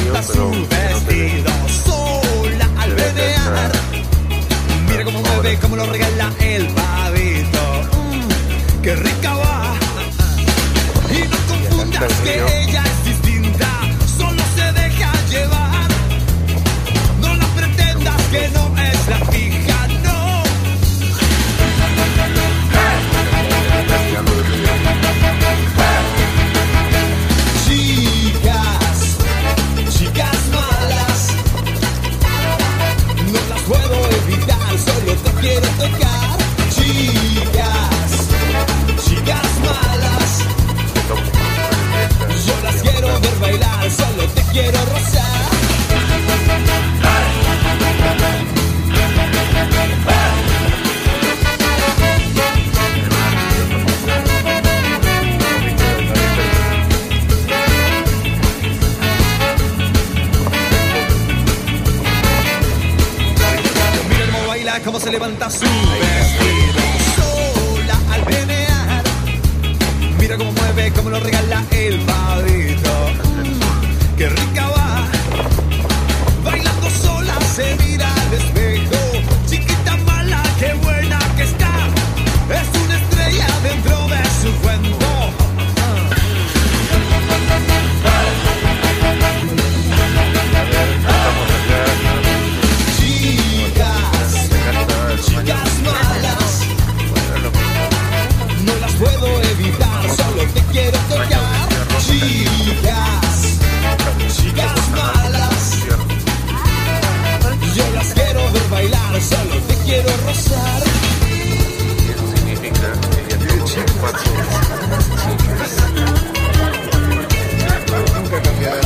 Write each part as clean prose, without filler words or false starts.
levanta su vestido sola al menear. Mira cómo mueve, cómo lo regala el pavito. Qué rica va. Y no confundas que ella es distinta, solo se deja llevar. No la pretendas que no es la fija, no. Chicas malas, no las puedo evitar, solo te quiero tocar. Chicas malas, yo las quiero ver bailar, solo te quiero rozar. Mira cómo baila, cómo se levanta su vestido sola al menear. Mira cómo mueve, cómo lo regala el pavito. Qué rica va. Bailando sola se mira al espejo. Chiquita mala, qué buena que está. Es una estrella dentro de su cuento. Chicas malas, no las puedo evitar, solo te quiero tocar. Chicas malas, yo las quiero ver bailar, solo te quiero rozar. Eso significa Nunca cambiará.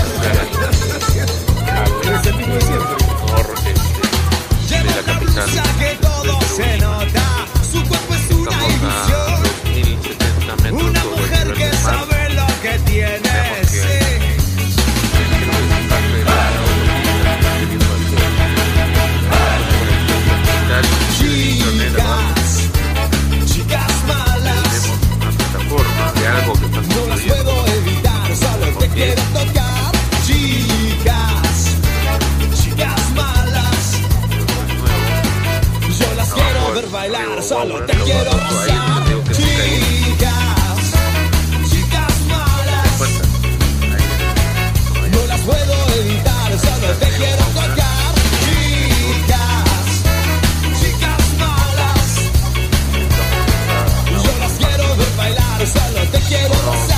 Es el mismo de siempre. Lleva una blusa que todo se nota, su cuerpo es una ilusión. Una mujer que sabe lo que tiene, sí. Chicas malas, no las puedo evitar, solo te quiero tocar. Chicas malas, yo las quiero ver bailar, solo te quiero rozar. Chicas malas, no las puedo evitar, solo te quiero tocar. Chicas malas, yo las quiero ver bailar, solo te quiero rozar.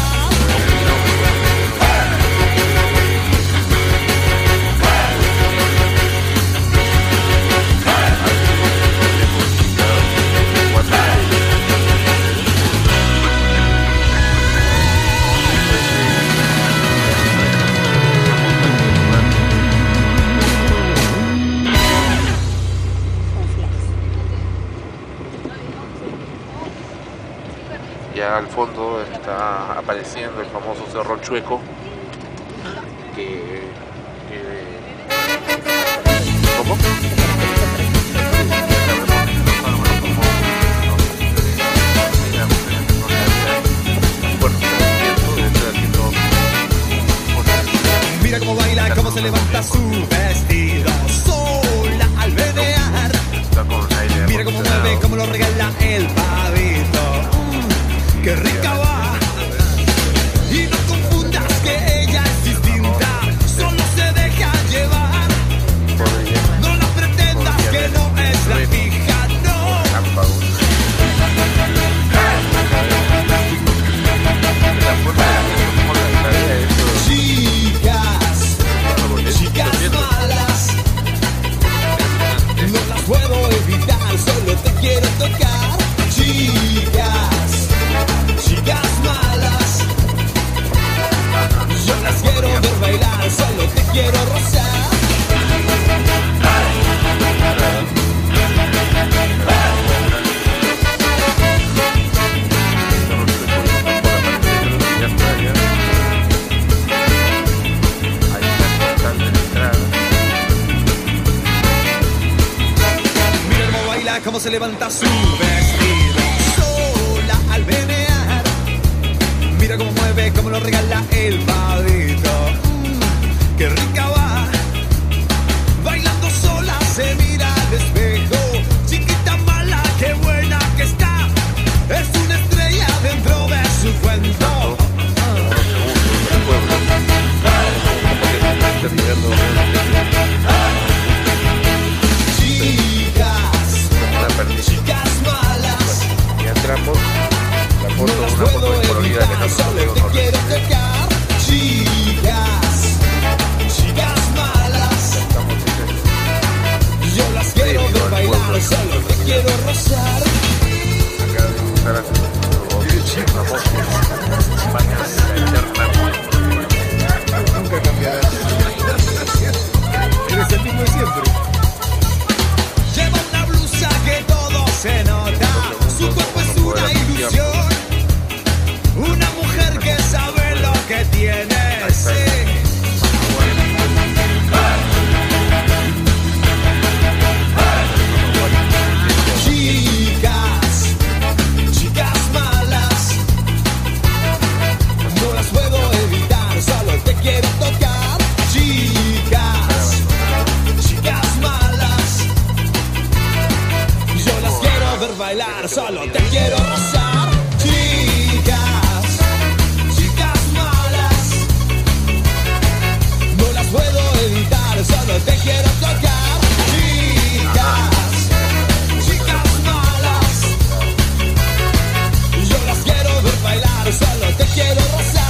Ya al fondo está apareciendo el famoso Cerro Chueco, ¿cómo? Mira cómo baila, cómo se levanta su vestido sola al menear. Mira cómo mueve, cómo lo regala el pavito. Qué rica va. Y no confundas que ella es distinta, solo se deja llevar. No la pretendas que no es la fija, no. Chicas malas, no las puedo evitar, solo te quiero tocar. Chicas malas, yo las quiero ver bailar, solo te quiero rozar. Mira cómo baila, cómo se levanta su vestido sola al menear. Mira cómo mueve, cómo lo regala el pavito. Qué rica va. está tirando una perdiz. Y entramos la foto, una foto de colorida que no solo te quiero tocar. Chicas malas, yo las quiero ver bailar, solo te quiero rozar. Acá de usar los famosos baños de la eterna. Nunca cambiarás. Eres el mismo de siempre. Lleva una blusa que todo se nota, su cuerpo es una ilusión, una mujer que sabe lo que tiene, sí. Chicas malas, no las puedo evitar, solo te quiero tocar. Chicas malas, yo las quiero ver bailar, solo te quiero rozar. Chicas malas, no las puedo evitar, solo te quiero tocar. Chicas malas, yo las quiero ver bailar, solo te quiero rozar.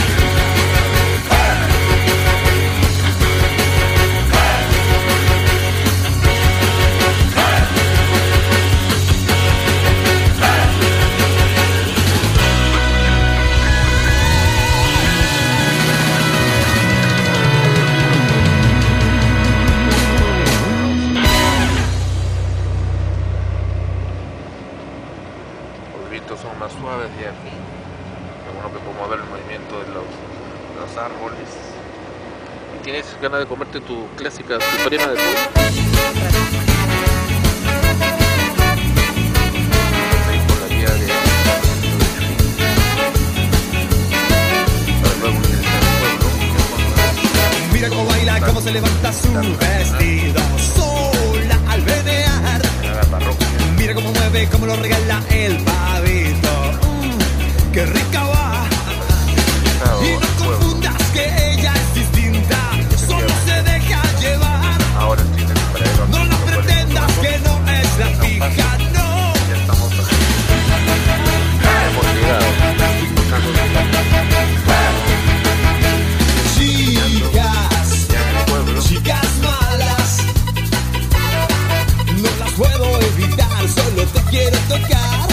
Son más suaves y bueno que podemos ver el movimiento de los árboles. ¿Y tienes ganas de comerte tu clásica suprema de pollo? Con la guía de Mira cómo baila, cómo se levanta su vestido sola al venear. Mira cómo mueve, cómo lo regala el pavito. Qué rica va. Y no confundas que ella es distinta, solo se deja llevar. No la pretendas que no es la fija, no. Ya estamos hemos llegado. Chicas malas, no las puedo evitar, solo te quiero tocar.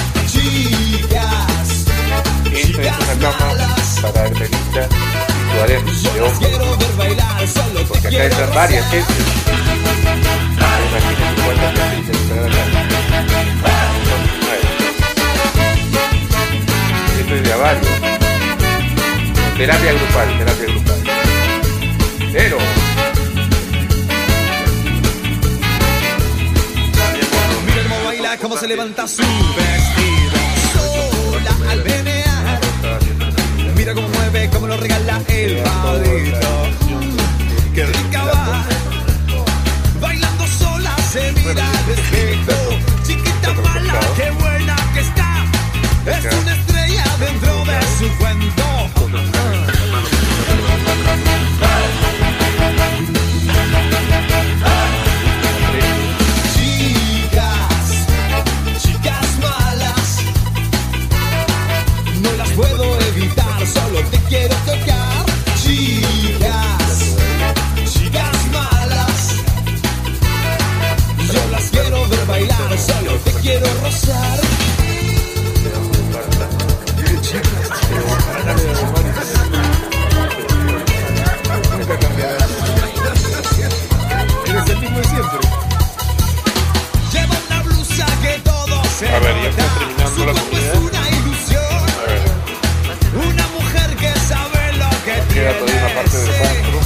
Esta es una cama para Hermelita y tu harem de hombres. Porque acá entran varias gentes. Imagínense cuántas gentes estarán acá. Son 9. Esto es de a varios. Terapia grupal. Pero mira cómo baila, cómo se levanta su vestido sola al venear. Mira cómo mueve, cómo lo regala el pavito. Qué rica va. Bailando sola se mira al espejo. Chiquita mala, qué buena que está. Es una estrella dentro de su cuento. Chicas malas, no las puedo evitar, solo te quiero tocar. Chicas malas, yo las quiero ver bailar, solo te quiero rozar. Nunca cambiarás. Eres el mismo de siempre. Lleva una blusa que todo se a ver, ya está nota. terminando Su la cuerpo comida. es una ilusión, A ver, una mujer que sabe lo que queda tiene. todavía una parte del monstruo.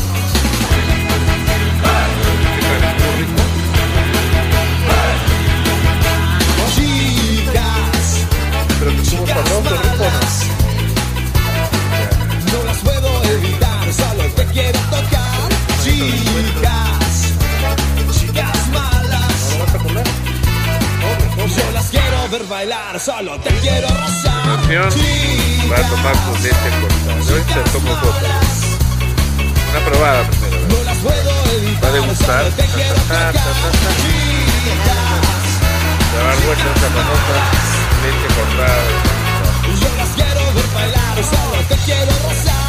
Pero que somos Chicas pasados de rico, malas, no las puedo evitar, solo te quiero tocar. Chicas malas, ¿no? ¿No vas a comer? yo las quiero ver bailar, solo te quiero rozar. Atención, va a tomar su leche cortada. Yo ahorita tomo fotos. Una probada primero. No las solo te quiero tocar. Se va a dar vuelta esta famosa leche cortada. Yo las quiero ver bailar, solo te quiero rozar.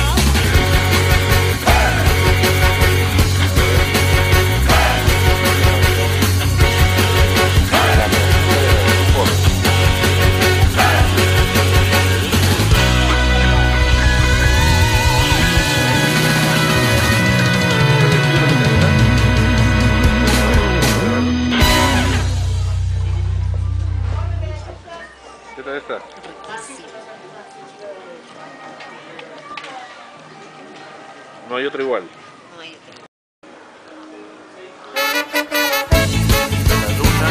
¿Qué tal está? No hay otra igual. No hay otro. La luna.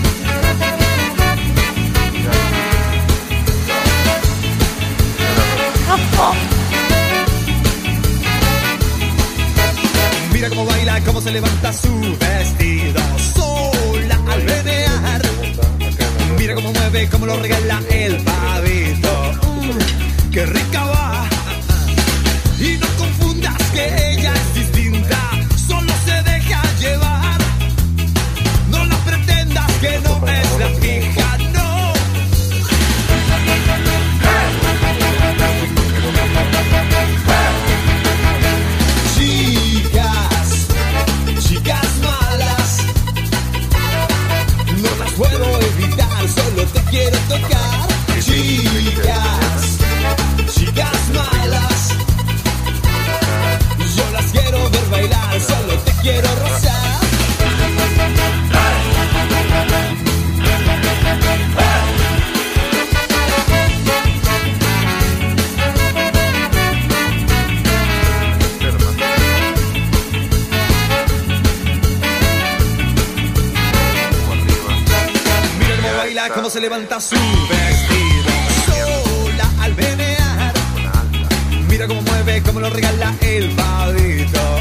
Mira cómo baila, cómo se levanta su vestido sola al menear. Mira cómo mueve, cómo lo regala el pavito. Qué rica va. Y no confundas que ella es distinta, solo se deja llevar. No la pretendas que no es la fija, no. Chicas malas, no las puedo evitar, solo te quiero tocar. Chicas malas, yo las quiero ver bailar, solo te quiero rozar. Mira cómo baila, cómo se levanta su vestido sola al menear. Mira cómo mueve, cómo lo regala el pavito.